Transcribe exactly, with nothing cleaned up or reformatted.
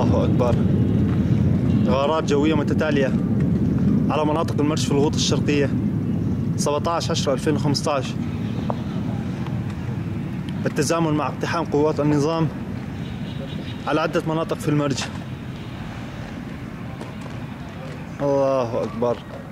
الله أكبر. غارات جوية متتالية على مناطق المرج في الغوط الشرقية سبعة عشر عشرة ألفين وخمسة عشر بالتزامن مع اقتحام قوات النظام على عدة مناطق في المرج. الله أكبر.